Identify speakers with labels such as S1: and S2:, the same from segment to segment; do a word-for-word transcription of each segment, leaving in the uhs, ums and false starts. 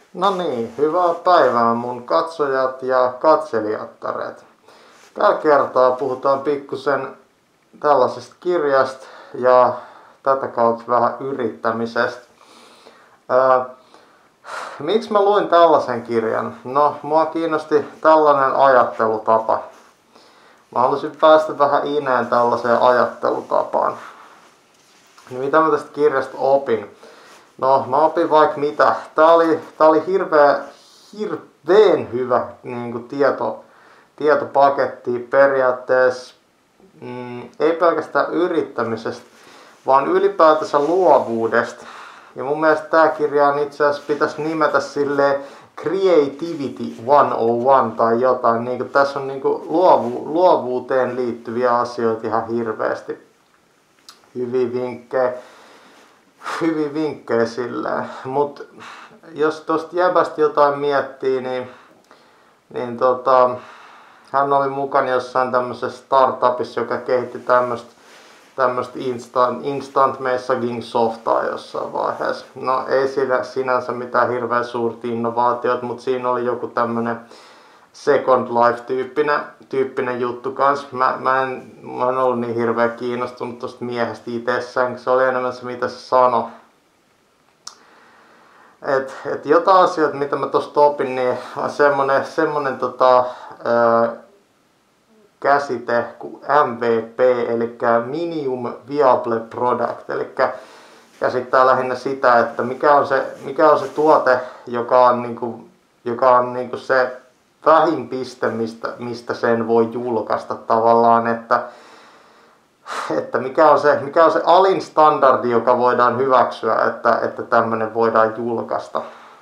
S1: No niin, hyvää päivää mun katsojat ja katselijattaret. Tällä kertaa puhutaan pikkusen tällaisesta kirjasta ja tätä kautta vähän yrittämisestä. Ää, miksi mä luin tällaisen kirjan? No, mua kiinnosti tällainen ajattelutapa. Mä halusin päästä vähän ineen tällaiseen ajattelutapaan. Niin mitä mä tästä kirjasta opin? No, mä opin vaikka mitä. Tää oli, tää oli hirveä, hirveen hyvä niin kuin tieto, tietopaketti periaatteessa. Mm, ei pelkästään yrittämisestä, vaan ylipäätänsä luovuudesta. Ja mun mielestä tää kirja on itse asiassa pitäisi nimetä silleen Creativity sata yksi tai jotain. Niin kuin tässä on niin kuin luovu, luovuuteen liittyviä asioita ihan hirveästi. Hyviä vinkkejä. Hyviä vinkkejä silleen. Mut jos tosta jäbästä jotain miettii, niin, niin tota, hän oli mukana jossain tämmöisessä startupissa, joka kehitti tämmöistä tämmöistä instant, instant messaging softaa jossain vaiheessa. No ei siinä sinänsä mitään hirveän suurta innovaatiota, mutta siinä oli joku tämmönen Second Life-tyyppinen tyyppinen juttu kans. Mä, mä, en, mä en ollut niin hirveän kiinnostunut tosta miehestä itsessään, se oli enemmän se mitä se sanoi. Et, et jotain asioita mitä mä tosta opin, niin on semmonen, semmonen tota, ää, käsite kuin M V P, eli Minimum Viable Product, eli käsittää lähinnä sitä, että mikä on se, mikä on se tuote, joka on, niinku, joka on niinku se vähin piste, mistä, mistä sen voi julkaista tavallaan, että, että mikä, on se, mikä on se alin standardi, joka voidaan hyväksyä, että, että tämmöinen voidaan julkaista.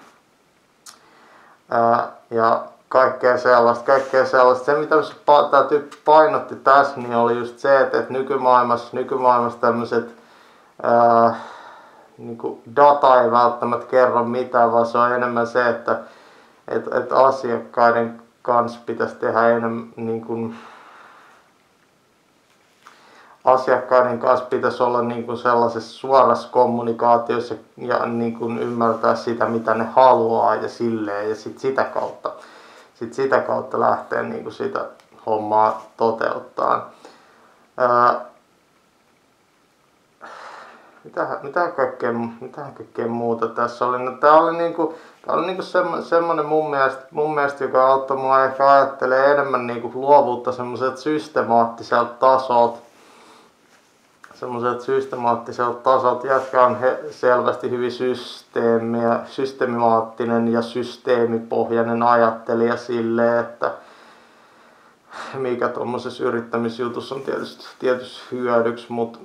S1: Ää, ja kaikkea sellaista, kaikkea sellaista. Se mitä tämä tyyppi painotti tässä, niin oli just se, että, että nykymaailmassa, nykymaailmassa tämmöiset ää, niin data ei välttämättä kerro mitään, vaan se on enemmän se, että, että, että asiakkaiden kanssa pitäisi tehdä enemmän, niin kuin, asiakkaiden kanssa pitäisi olla niin kuin sellaisessa suorassa kommunikaatiossa ja niin kuin ymmärtää sitä, mitä ne haluaa ja silleen, ja sit sitä kautta. Sitten sitä kautta lähtee niin kuin sitä hommaa toteuttaa. Ää, mitähän, mitähän, kaikkea, mitähän kaikkea muuta tässä oli? No, tää oli, niinku, tää oli niinku semmo, semmonen mun mielestä, mun mielestä, joka auttoi mua ehkä ajattelee enemmän niinku luovuutta semmoiselta systemaattiselta tasolta. Semmoiselta systemaattiselta tasolta. Jätkä on he, selvästi hyvin systeemiä, systemaattinen ja systeemipohjainen ajattelija silleen, että mikä tuommoisessa yrittämisjutussa on tietysti, tietysti hyödyksi, mutta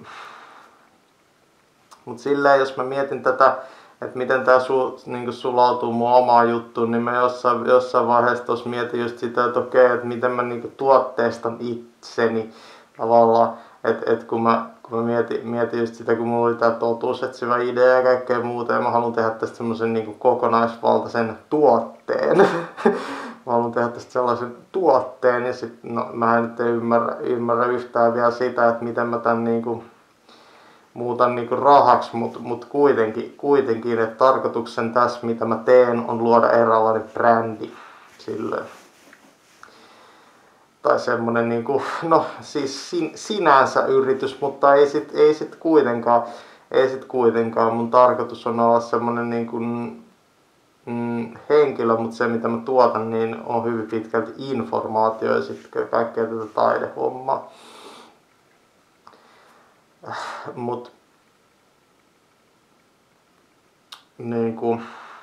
S1: mut silleen jos mä mietin tätä, että miten tää su, niinku sulautuu mun omaan juttuun, niin mä jossain, jossain vaiheessa tuossa mietin just sitä, että okei, että miten mä niinku tuotteistan itseni tavallaan, että et kun mä Mä mietin, mietin just sitä, kun mulla oli tää totuusetsivä idea ja kaikkea muuta, ja mä haluan tehdä tästä semmosen niinku kokonaisvaltaisen tuotteen. Mä haluan tehdä tästä sellaisen tuotteen, ja sit, no, mä en nyt ymmärrä, ymmärrä yhtään vielä sitä, että miten mä tän niinku muutan niinku rahaksi, mut, mut kuitenkin, kuitenkin, että tarkoituksen tässä, mitä mä teen, on luoda eräänlainen brändi silleen. Tai semmonen niinku, no siis sin, sinänsä yritys, mutta ei sit, ei sit kuitenkaan, ei sit kuitenkaan. Mun tarkoitus on olla semmonen niinku, mm, henkilö, mutta se mitä mä tuotan, niin on hyvin pitkälti informaatio ja sitten kaikkea tätä taidehommaa. Mut niinku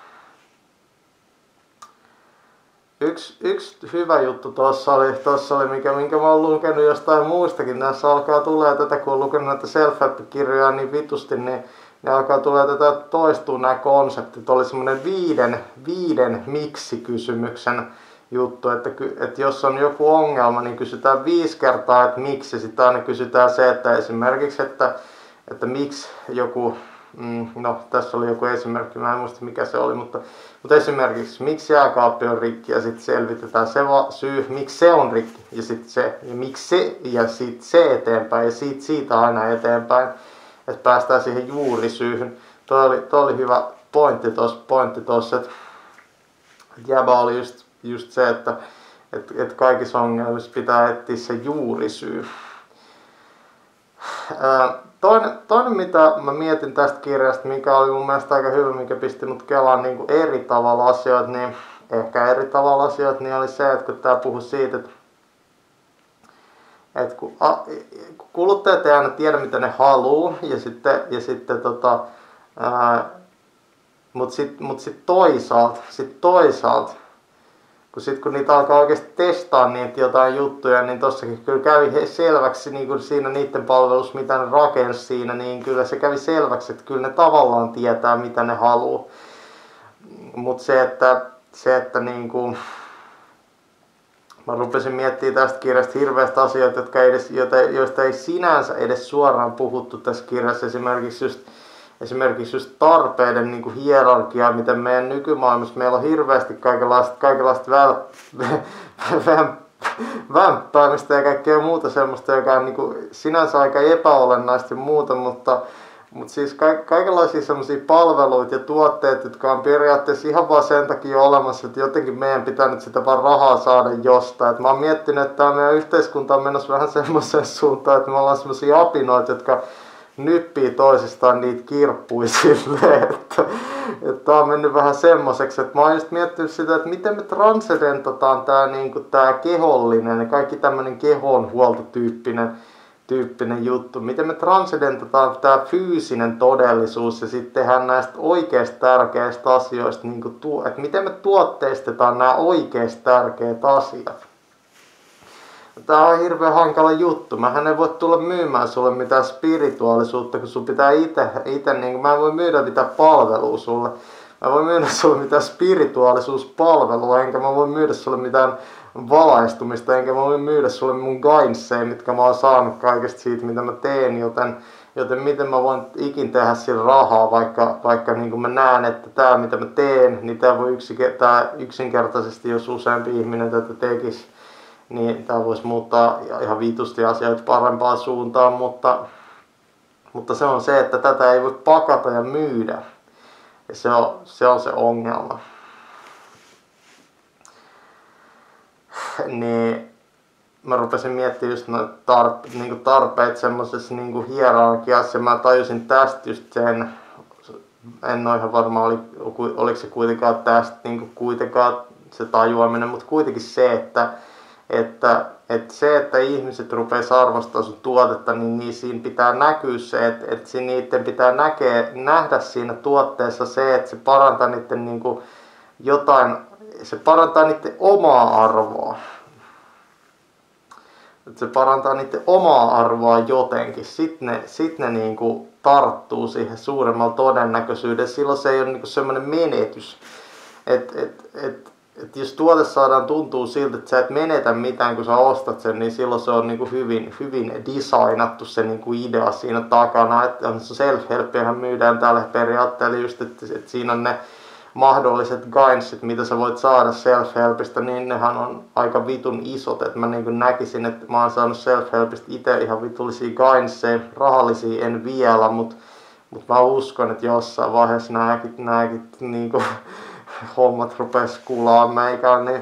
S1: Yksi, yksi hyvä juttu tuossa oli, tossa oli mikä, minkä mä oon lukenut jostain muistakin. Tässä alkaa tulee tätä, kun oon lukenut näitä self-help-kirjoja niin vitusti, niin ne alkaa tulee tätä toistuu nämä konseptit. Oli semmonen viiden, viiden miksi-kysymyksen juttu, että, että jos on joku ongelma, niin kysytään viisi kertaa, että miksi. Sitten aina kysytään se, että esimerkiksi, että, että miksi joku, no tässä oli joku esimerkki, mä en muista mikä se oli, mutta, mutta esimerkiksi miksi jääkaappi on rikki ja sitten selvitetään se syy, miksi se on rikki ja sitten se ja miksi se ja sitten se eteenpäin ja siitä, siitä aina eteenpäin, että päästään siihen juurisyyhyn. Tuo oli, tuo oli hyvä pointti tuossa, pointti tuossa, että jäbä oli just, just se, että et, et kaikissa ongelmissa pitää etsiä se juurisyy. Ää, toinen, toinen, mitä mä mietin tästä kirjasta, mikä oli mun mielestä aika hyvä, mikä pisti mut kelaan niin kuin eri tavalla asioita, niin ehkä eri tavalla asioita, niin oli se, että kun tää puhui siitä, että et kun, a, kun kuluttajat ei aina tiedä, mitä ne haluu, ja sitten, ja sitten tota, ää, mut sit, mut sit toisaalta, sit toisaalta, kun sit kun niitä alkaa oikeesti testaa niitä jotain juttuja, niin tossakin kyllä kävi selväksi niin kuin siinä niiden palvelussa, mitä ne rakensi siinä, niin kyllä se kävi selväksi, että kyllä ne tavallaan tietää, mitä ne haluu. Mut se, että, se, että niin kuin, mä rupesin miettimään tästä kirjasta hirveästi asioita, jotka ei edes, joista ei sinänsä edes suoraan puhuttu tässä kirjassa. Esimerkiksi just, esimerkiksi just tarpeiden niin kuin hierarkia, miten meidän nykymaailmassa meillä on hirveästi kaikenlaista, kaikenlaista väl, vämppäämistä ja kaikkea muuta semmoista, joka on niin kuin sinänsä aika epäolennaista ja muuta, mutta Mutta siis ka- kaikenlaisia semmoisia palveluita ja tuotteita, jotka on periaatteessa ihan vaan sen takia olemassa, että jotenkin meidän pitää nyt sitä vaan rahaa saada jostain. Et mä oon miettinyt, että tämä meidän yhteiskunta on menossa vähän semmoiseen suuntaan, että me ollaan semmoisia apinoita, jotka nyppii toisistaan niitä kirppuja silleen, että, että tää on mennyt vähän semmoiseksi, että mä oon just miettinyt sitä, että miten me transcendentataan tää, niinku, tää kehollinen ja kaikki tämmönen kehonhuoltotyyppinen tyyppinen juttu. Miten me transcendentataan tämä fyysinen todellisuus ja sitten tehdään näistä oikeasti tärkeistä asioista, niin kuin tuo, että miten me tuotteistetaan nämä oikeasti tärkeät asiat. Tämä on hirveän hankala juttu. Mähän ei voi tulla myymään sulle mitään spirituaalisuutta, kun sun pitää ite, ite niin kuin, mä en voi myydä mitään palvelua sulle. Mä voin myydä sulle mitään spirituaalisuuspalvelua, enkä mä voi myydä sulle mitään valaistumista, enkä mä voi myydä sulle mun gainsseja, mitkä mä oon saanut kaikesta siitä, mitä mä teen, joten, joten miten mä voin ikin tehdä sillä rahaa, vaikka, vaikka niin kuin mä näen, että tää mitä mä teen, niin tää voi tää yksinkertaisesti, jos useampi ihminen tätä tekisi, niin tää voisi muuttaa ihan vitusti asioita parempaan suuntaan, mutta, mutta se on se, että tätä ei voi pakata ja myydä, ja se on se, on se ongelma. Niin mä rupesin miettimään just noita tarpe, niinku tarpeita semmosessa niinku hierarkiassa ja mä tajusin tästä just sen, en ole ihan varma oli, oliko se kuitenkaan tästä niinku kuitenkaan se tajuaminen, mutta kuitenkin se, että, että, että se, että ihmiset rupeaisi arvostaa sun tuotetta, niin, niin siinä pitää näkyä se, että, että niiden pitää näkeä, nähdä siinä tuotteessa se, että se parantaa niiden niinku jotain, se parantaa niiden omaa arvoa. Että se parantaa niiden omaa arvoa jotenkin. Sitten ne, sit ne niinku tarttuu siihen suuremmalla todennäköisyydellä. Silloin se ei ole niinku semmoinen menetys. Että et, et, et jos tuote saadaan tuntuu siltä, että sä et menetä mitään, kun sä ostat sen, niin silloin se on niinku hyvin, hyvin designattu se niinku idea siinä takana. Että self-helppiähän myydään tällä periaatteella just, että et siinä on ne mahdolliset gainsit, mitä sä voit saada self-helpistä, niin nehän on aika vitun isot. Että mä niin näkisin, että mä oon saanut self-helpistä itse ihan vitullisia gainseja, rahallisia en vielä, mutta mut mä uskon, että jossain vaiheessa nääkin, nääkin niin kuin, hommat rupes kulaa meikään, niin,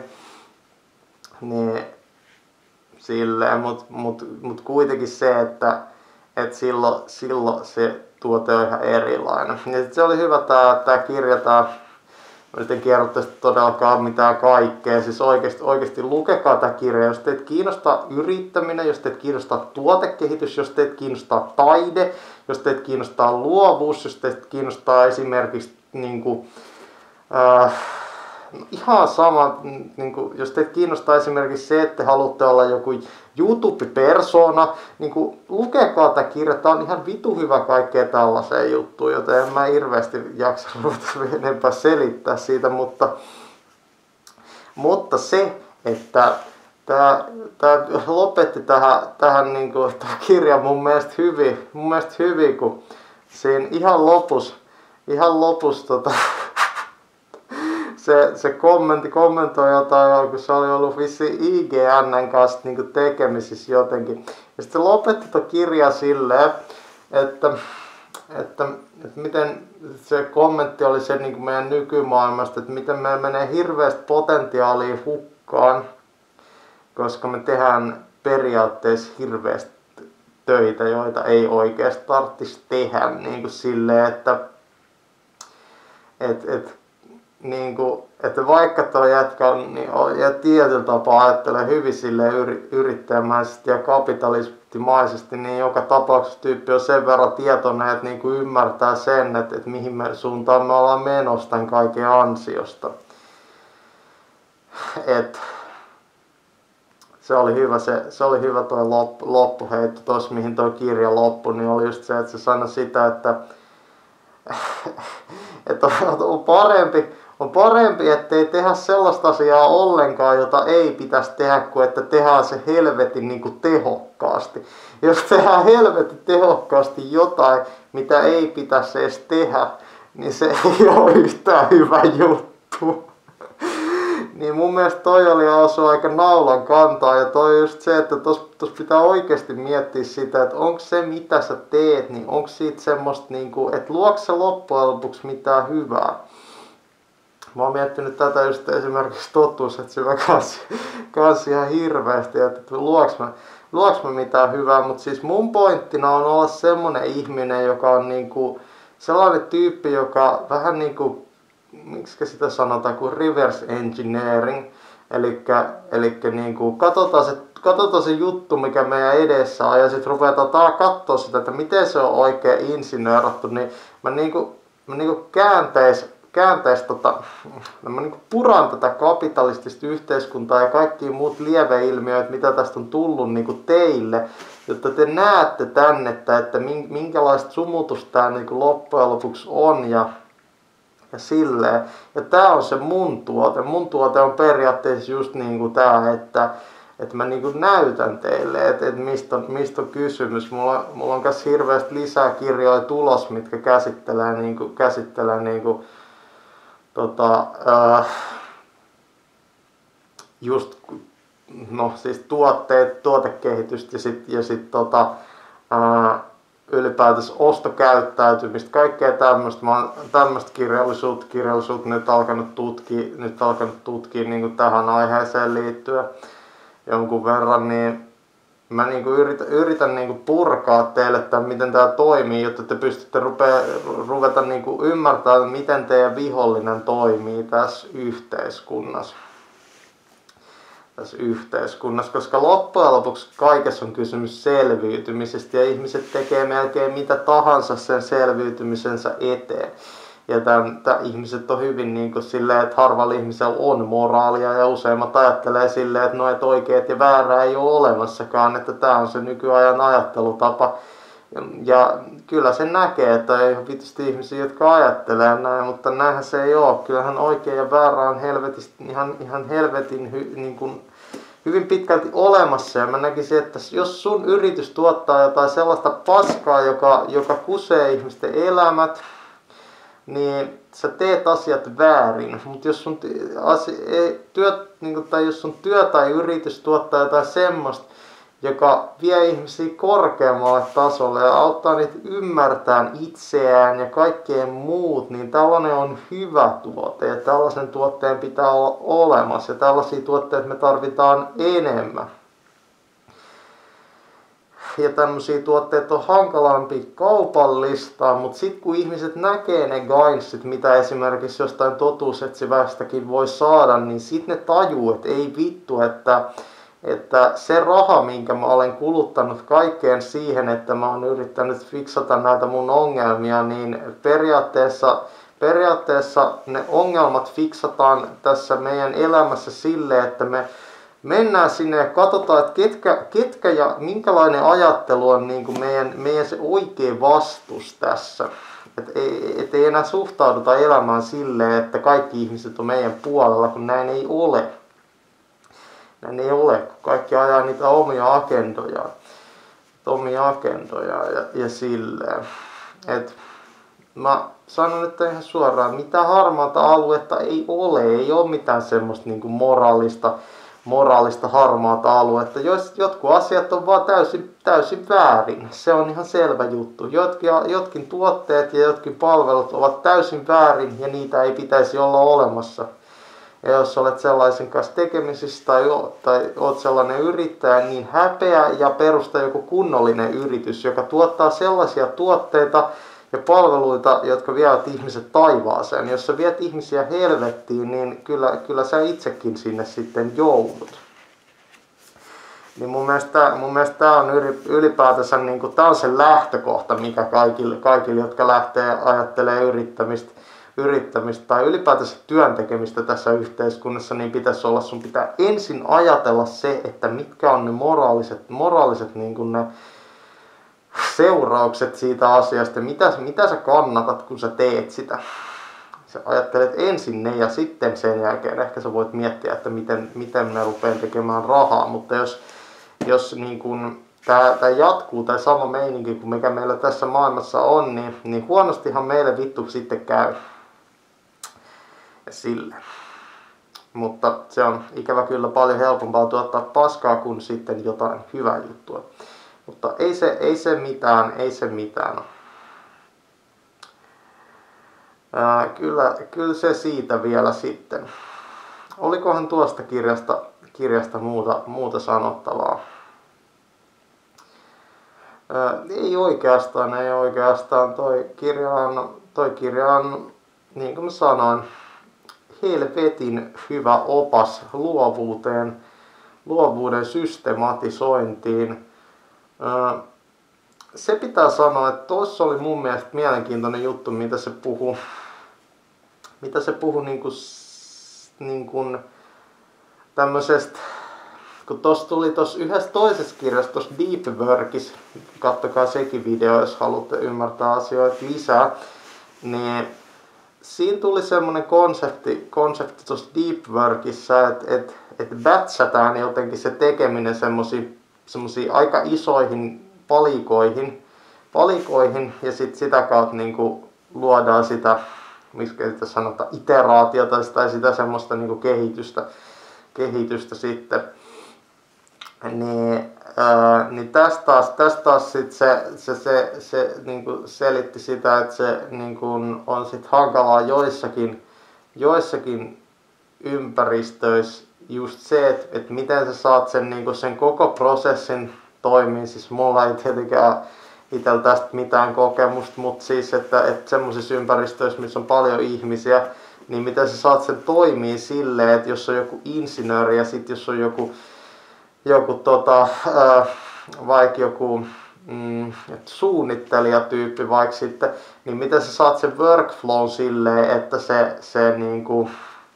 S1: niin silleen, mutta mut, mut kuitenkin se, että et silloin, silloin se tuote on ihan erilainen. Ja sit se oli hyvä tää, tää kirja, tää mä nyt en kerro tästä todellakaan mitään kaikkea. Siis oikeasti, oikeasti lukekaa tämä kirja. Jos teitä kiinnostaa yrittäminen, jos teitä kiinnostaa tuotekehitys, jos teitä kiinnostaa taide, jos teitä kiinnostaa luovuus, jos teitä kiinnostaa esimerkiksi niin kuin, äh, ihan sama, niin kuin, jos teitä kiinnostaa esimerkiksi se, että haluatte olla joku YouTube-persona, niin kuin, lukekaa tämä kirja. Tämä on ihan vitu hyvä kaikkea tällaiseen juttuun, joten en mä hirveästi jaksa ruveta enempää selittää siitä, mutta, mutta se, että tämä, tämä lopetti tähän, tähän niin kuin, tämä kirja mun mielestä hyvin, mun mielestä hyvin, kun siinä ihan lopussa, ihan lopussa tota, Se, se kommentti, kommentoi jotain, kun se oli ollut vissiin I G N:n kanssa niinku tekemisissä jotenkin. Ja sitten lopetti tuon kirjan silleen, että, että, että miten se kommentti oli se niin kuin meidän nykymaailmasta, että miten meillä menee hirveästi potentiaalia hukkaan, koska me tehdään periaatteessa hirveästi töitä, joita ei oikeasti tarvitsisi tehdä niin kuin silleen, että et, et, niin kuin, että vaikka tuo jätkä on, niin on, ja tietyllä tapaa ajattelee hyvin silleen yri, yrittäjämäisesti ja kapitalistimaisesti, niin joka tapauksessa tyyppi on sen verran tietoinen, että niin kuin ymmärtää sen, että, että mihin me suuntaan me ollaan menossa tämän kaiken ansiosta. Et, se oli hyvä, se, se oli hyvä toi loppu, loppuheitto tuossa, mihin toi kirja loppui, niin oli just se, että se sanoi sitä, että, että on parempi, on parempi, ettei tehdä sellaista asiaa ollenkaan, jota ei pitäisi tehdä, kuin että tehdään se helvetin niin kuin tehokkaasti. Jos tehdään helvetin tehokkaasti jotain, mitä ei pitäisi edes tehdä, niin se ei ole yhtään hyvä juttu. Niin mun mielestä toi oli osu aika naulan kantaa, ja toi just se, että tos, tos pitää oikeasti miettiä sitä, että onko se mitä sä teet, niin onko siitä semmoista niinku, että luoks se loppujen lopuksi mitään hyvää. Mä oon miettinyt tätä just esimerkiksi totuusetsivällä kanssa, kanssa ihan hirveästi, että luoks mä, luoks mä mitään hyvää, mutta siis mun pointtina on olla semmonen ihminen, joka on niinku sellainen tyyppi, joka vähän niinku, miksi sitä sanotaan, kuin reverse engineering, elikkä, elikkä niinku katsotaan se, katsotaan se juttu, mikä meidän edessä on, ja sitten ruvetaan katsoa sitä, että miten se on oikein insinöörattu, niin mä niinku, mä niinku kääntäis, kääntäis tota, mä niinku puran tätä kapitalistista yhteiskuntaa ja kaikkia muut lieveilmiöitä, mitä tästä on tullut niinku teille, jotta te näette tänne, että, että minkälaista sumutusta tää niinku loppujen lopuksi on, ja Ja silleen. Ja tää on se mun tuote. Mun tuote on periaatteessa just niinku tää, että, että mä niinku näytän teille, että, että mistä, on, mistä on kysymys. Mulla, mulla on myös hirveästi lisää kirjoja tulos, mitkä käsittelee, niinku, käsittelee niinku, tota, äh, just no, siis tuotteet, tuotekehitystä ja sit, ja sit tota, äh, ylipäätänsä ostokäyttäytymistä, kaikkea tämmöistä. Mä oon tämmöistä kirjallisuutta, kirjallisuutta nyt alkanut tutkia, nyt alkanut tutkia niin kuin tähän aiheeseen liittyen jonkun verran, niin mä niin kuin yritän, yritän niin kuin purkaa teille tämän, miten tämä toimii, jotta te pystytte rupea, ruveta niin kuin ymmärtämään, miten teidän vihollinen toimii tässä yhteiskunnassa. tässä yhteiskunnassa, koska loppujen lopuksi kaikessa on kysymys selviytymisestä ja ihmiset tekee melkein mitä tahansa sen selviytymisensä eteen. Ja tämän, tämän ihmiset on hyvin niin kuin silleen, että harvalla ihmisellä on moraalia ja useimmat ajattelee silleen, että no et oikeet ja väärää ei ole olemassakaan, että tämä on se nykyajan ajattelutapa. Ja, ja kyllä se näkee, että ei ole vitusti ihmisiä, jotka ajattelee näin, mutta näinhän se ei ole. Kyllähän oikein ja väärä on helvetistä, ihan, ihan helvetin hy, niin kuin, hyvin pitkälti olemassa. Ja mä näkisin, että jos sun yritys tuottaa jotain sellaista paskaa, joka, joka kusee ihmisten elämät, niin sä teet asiat väärin. Mutta jos sun, asia, työ, niin kuin, tai jos sun työ tai yritys tuottaa jotain semmoista, joka vie ihmisiä korkeammalle tasolle ja auttaa niitä ymmärtämään itseään ja kaikkeen muut, niin tällainen on hyvä tuote ja tällaisen tuotteen pitää olla olemassa ja tällaisia tuotteita me tarvitaan enemmän. Ja tämmöisiä tuotteita on hankalampi kaupallistaa, mutta sitten kun ihmiset näkee ne gainsit, mitä esimerkiksi jostain totuusetsivästäkin voi saada, niin sitten ne tajuu, että ei vittu, että että se raha, minkä mä olen kuluttanut kaikkeen siihen, että mä oon yrittänyt fiksata näitä mun ongelmia, niin periaatteessa, periaatteessa ne ongelmat fiksataan tässä meidän elämässä silleen, että me mennään sinne ja katsotaan, että ketkä, ketkä ja minkälainen ajattelu on niin kuin meidän, meidän se oikea vastus tässä. Että ei, et ei enää suhtauduta elämään silleen, että kaikki ihmiset on meidän puolella, kun näin ei ole. Näin ei ole, kun kaikki ajaa niitä omia agendojaan, omia agendojaan ja, ja silleen. Et mä sanon nyt ihan suoraan, mitä harmaata aluetta ei ole, ei ole mitään semmoista niinku moraalista, moraalista harmaata aluetta. Jos jotkut asiat on vaan täysin, täysin väärin. Se on ihan selvä juttu. Jotkin, jotkin tuotteet ja jotkin palvelut ovat täysin väärin ja niitä ei pitäisi olla olemassa. Ja jos olet sellaisen kanssa tekemisissä tai, tai olet sellainen yrittäjä, niin häpeä ja perusta joku kunnollinen yritys, joka tuottaa sellaisia tuotteita ja palveluita, jotka vievät ihmiset taivaaseen. Jos sä viet ihmisiä helvettiin, niin kyllä, kyllä sä itsekin sinne sitten joudut. Niin mun mielestä, mun mielestä tää on ylipäätänsä niin kuin, tää on se lähtökohta, mikä kaikille, kaikille jotka lähtee ajattelemaan yrittämistä, yrittämistä tai ylipäätänsä työntekemistä tässä yhteiskunnassa, niin pitäisi olla, sun pitää ensin ajatella se, että mitkä on ne moraaliset, moraaliset niin kuin ne seuraukset siitä asiasta, mitä, mitä sä kannatat, kun sä teet sitä. Sä ajattelet ensin ne ja sitten sen jälkeen ehkä sä voit miettiä, että miten, miten ne rupeaa tekemään rahaa, mutta jos, jos niin kun tää, tää jatkuu tai sama meininki kuin mikä meillä tässä maailmassa on, niin, niin huonostihan meille vittu sitten käy. Ja sille. Mutta se on ikävä kyllä paljon helpompaa tuottaa paskaa kuin sitten jotain hyvää juttua. Mutta ei se, ei se mitään, ei se mitään. Ää, kyllä, kyllä se siitä vielä sitten. Olikohan tuosta kirjasta, kirjasta muuta, muuta sanottavaa? Ää, ei oikeastaan, ei oikeastaan. Toi kirja on, toi kirja on, niin kuin mä sanoin, helvetin hyvä opas luovuuteen, luovuuden systematisointiin. Se pitää sanoa, että tuossa oli mun mielestä mielenkiintoinen juttu, mitä se puhui, mitä se puhui niinku, niinku tämmöisestä, kun tuossa tuli tuossa yhdessä toisessa kirjassa, tuossa Deep Workissa, kattokaa sekin video, jos haluatte ymmärtää asioita lisää, niin siinä tuli semmoinen konsepti, konsepti tuossa Deep Workissa, että et, et batchataan jotenkin se tekeminen semmoisiin semmoisiin aika isoihin palikoihin, palikoihin ja sit sitä kautta niinku luodaan sitä, miksi sitä sanotaan, iteraatiota tai sitä semmoista niinku kehitystä, kehitystä sitten. Niin, ää, niin tästä taas, tästä taas sit se, se, se, se niinku selitti sitä, että se niinku on sit hankalaa joissakin, joissakin ympäristöissä just se, että, että miten sä saat sen, niin sen koko prosessin toimii. Siis mulla ei tietenkään itsellä tästä mitään kokemusta, mutta siis, että, että semmoisissa ympäristöissä, missä on paljon ihmisiä, niin miten sä saat sen toimii silleen, että jos on joku insinööri ja sitten jos on joku, joku tota, ää, vaikka joku mm, suunnittelijatyyppi vaikka sitten, niin miten sä saat sen workflow silleen, että se, se niinku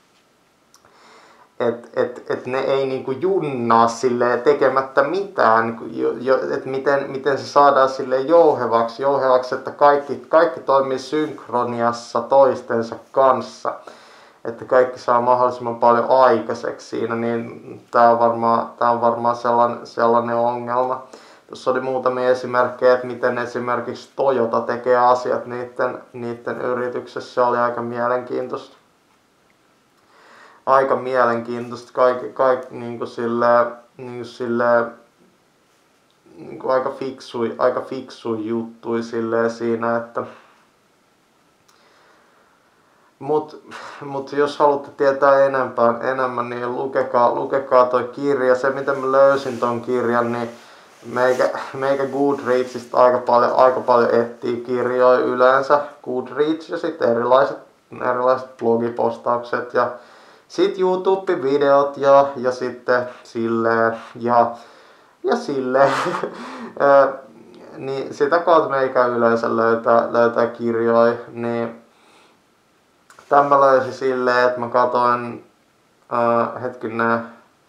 S1: että et, et ne ei niinku junnaa silleen tekemättä mitään, että miten, miten se saadaan silleen jouhevaksi, jouhevaksi, että kaikki, kaikki toimii synkroniassa toistensa kanssa, että kaikki saa mahdollisimman paljon aikaiseksi siinä, niin tää on varmaan, tää on varmaan sellainen, sellainen ongelma. Tuossa oli muutamia esimerkkejä, että miten esimerkiksi Toyota tekee asiat niiden, niiden yrityksessä, se oli aika mielenkiintoista. Aika mielenkiintoista, kaikki, kaikki niinku silleen, niinku silleen, niinku aika fiksui, aika fiksui juttui silleen siinä, että mut, mut jos haluatte tietää enempää, enemmän, niin lukekaa, lukekaa toi kirja. Se mitä mä löysin ton kirjan, niin meikä, meikä Goodreadsista aika paljon, aika paljon etsii kirjoja yleensä, Goodreads ja sitten erilaiset, erilaiset blogipostaukset ja sitten YouTube-videot ja, ja sitten silleen ja, ja silleen. Niin sitä kautta meikä yleensä löytää, löytää kirjoja. Niin tämän mä löysin silleen, että mä katoin äh, hetkinen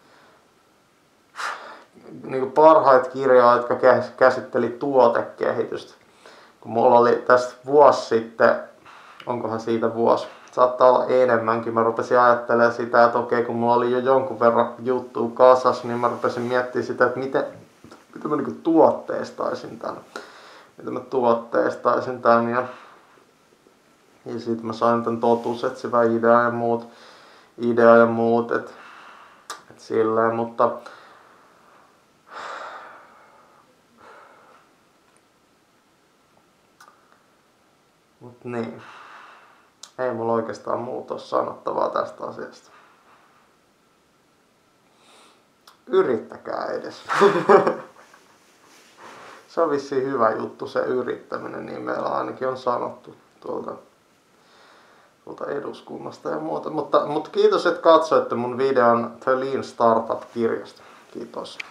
S1: niinku parhaita kirjoja, jotka käsitteli tuotekehitystä. Kun mulla oli tästä vuosi sitten, onkohan siitä vuosi? Saattaa olla enemmänkin. Mä rupesin ajattelemaan sitä, että okei, kun mulla oli jo jonkun verran juttua kasas, niin mä rupesin miettimään sitä, että miten, miten mä niinku tuotteistaisin tän. Miten mä tuotteistaisin tän. Ja, ja sit mä sain tän totuusetsivän idea ja muut. Idea ja muut. Et, et silleen, mutta mut niin. Ei mulla oikeastaan muuta ole sanottavaa tästä asiasta. Yrittäkää edes. Se on vissiin hyvä juttu se yrittäminen, niin meillä ainakin on sanottu tuolta, tuolta eduskunnasta ja muuta. Mutta, mutta kiitos, että katsoitte mun videon The Lean Startup -kirjasta. Kiitos.